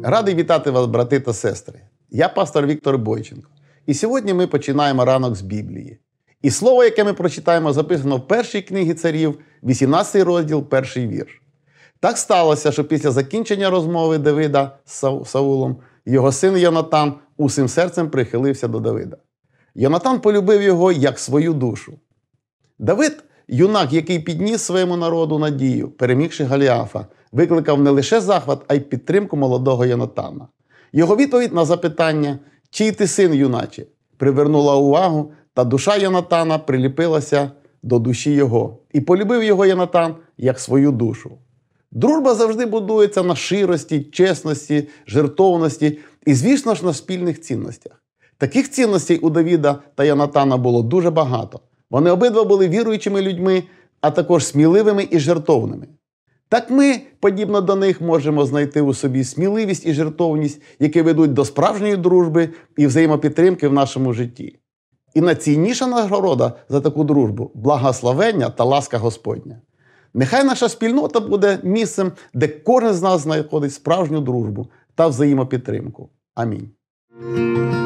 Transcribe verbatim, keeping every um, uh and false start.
Радий вітати вас, брати та сестри. Я пастор Віктор Бойченко. І сьогодні ми починаємо ранок з Біблії. І слово, яке ми прочитаємо, записано в першій книгі царів, вісімнадцятий розділ, перший вірш. Так сталося, що після закінчення розмови Давида з Саулом, його син Йонатан усім серцем прихилився до Давида. Йонатан полюбив його як свою душу. Давид, юнак, який підніс своєму народу надію, перемігши Голіафа, викликав не лише захват, а й підтримку молодого Йонатана. Його відповідь на запитання «Чий ти син, юначе?» привернула увагу, та душа Йонатана приліпилася до душі його. І полюбив його Йонатан як свою душу. Дружба завжди будується на ширості, чесності, жертовності і, звісно ж, на спільних цінностях. Таких цінностей у Давида та Йонатана було дуже багато. Вони обидва були віруючими людьми, а також сміливими і жертовними. Так ми, подібно до них, можемо знайти у собі сміливість і жертовність, які ведуть до справжньої дружби і взаємопідтримки в нашому житті. І найцінніша нагорода за таку дружбу – благословення та ласка Господня. Нехай наша спільнота буде місцем, де кожен з нас знаходить справжню дружбу та взаємопідтримку. Амінь.